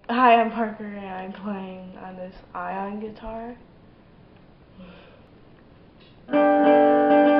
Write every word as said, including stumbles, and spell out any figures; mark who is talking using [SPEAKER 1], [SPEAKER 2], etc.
[SPEAKER 1] Hi, I'm Parker and I'm playing on this ion guitar.